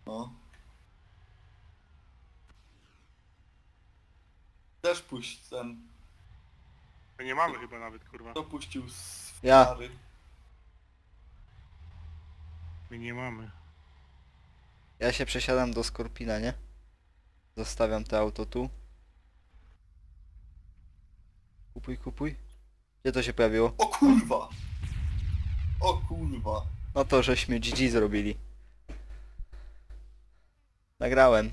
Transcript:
No. Też puść ten. My nie mamy chyba nawet, kurwa. Kto puścił z Ja. Fiary? My nie mamy. Ja się przesiadam do Skorpina, nie? Zostawiam te auto tu. Kupuj, kupuj. Gdzie to się pojawiło? O kurwa! O kurwa! No to żeśmy GG zrobili. Nagrałem.